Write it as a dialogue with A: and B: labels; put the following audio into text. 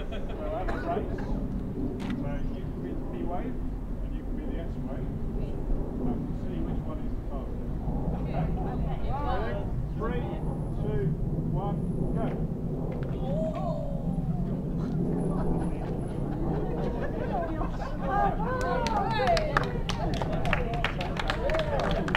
A: We'll have a race. So you can be wave.